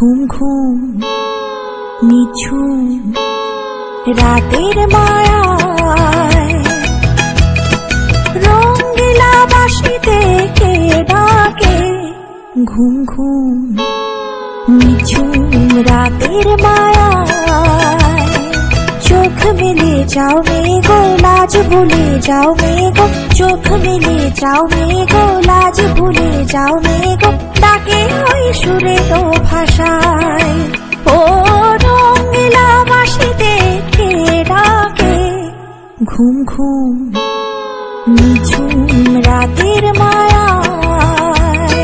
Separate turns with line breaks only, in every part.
ঘুম ঘুম নিঝুম রাতের মায়ায় রঙিলা বাঁশিতে কে ডাকে ঘুম ঘুম নিঝুম রাতের মায়ায় চোখ মেলে যাও মেঘো লাজ ভুলে যাও মেঘো চোখ মেলে যাও মেঘো লাজ ভুলে যাও মেঘো ডাকে ওই সুরে ও ভাষায় ও রঙিলা বাঁশিতে কে ডাকে ঘুম ঘুম নিঝুম রাতের মায়ায়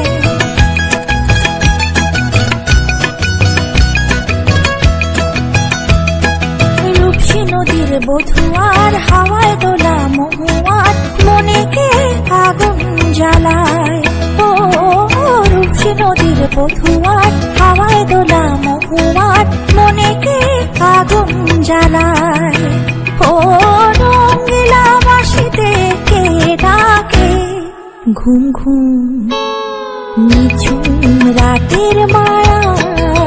রূপসী নদীর বধুয়ার হাওয়ায় দোলা মহুয়ার মনে কে আগুন জ্বালায় ও রূপসী নদীর বধুয়ার হাওয়ায় দোলা মহুয়ার মনে কে আগুন জ্বালায় ও রঙিলা বাঁশিতে কে ডাকে ঘুম ঘুম নিঝুম রাতের মায়ায়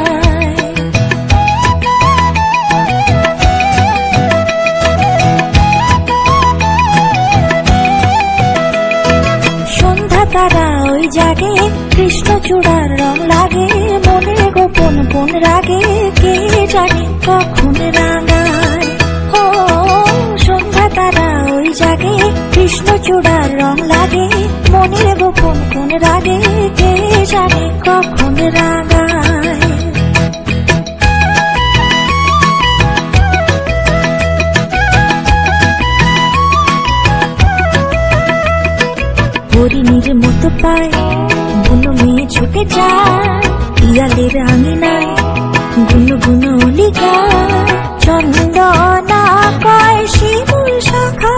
সন্ধ্যা তারা ওই জাগে কৃষ্ণচূড়ার রং লাগে মনে গোপন কোন রাগে কে জানে কখন রাঙায় ও সন্ধ্যা তারা ওই জাগে কৃষ্ণচূড়ার রং লাগে মনের গোপন কোন রাগে কে জানে কখন রাঙায় হরিণীর মতো পায় বুনো মেয়ে ছুটে যায় পিয়ালের আঙিনায় গুনো গুনো লিখা চন্দনা কয় শিমুল শাখা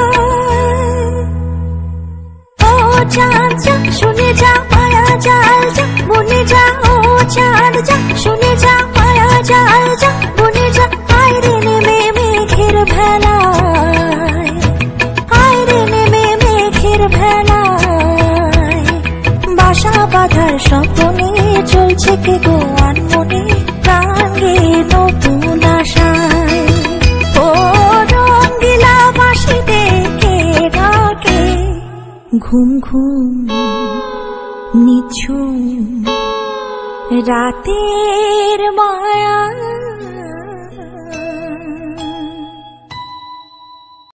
ও চাঁদ যা শুনে যা মায়া জাল যা বনে যা ও চাঁদ যা শুনে যা মায়া জাল যা বনে যা আয় রে নেমে মেঘের ভেলায় আয় রে নেমে মেঘের ভেলায় বাসা বাঁধার স্বপ্নে চলছে কে গো আনমনে গাঙ্গে নতুন আশায় ও রঙিলা বাঁশিতে কে ডাকে ঘুম ঘুম নিঝুম রাতের মায়া।